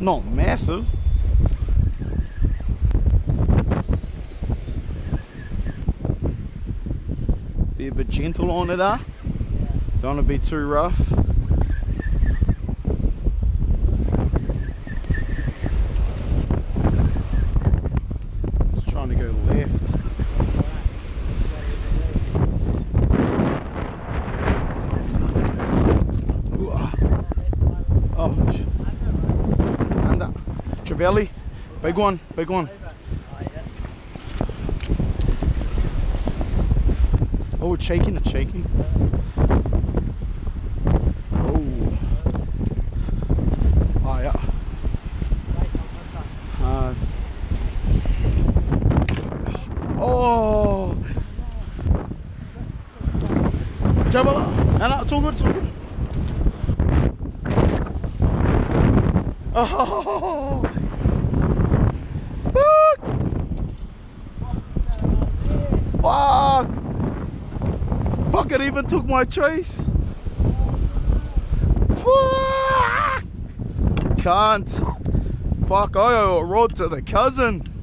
Not massive. Be a bit gentle on it, huh? Don't want to be too rough. Just trying to go left. Ooh, oh, and Trevelli, big one, big one. Oh, it's shaking, it's shaking. Oh. Oh, yeah. Oh. Jabba. No, it's all good, it's all good. Oh. Fuck. Fuck, it even took my chase. Fuck. Can't. Fuck, I owe a rod to the cousin.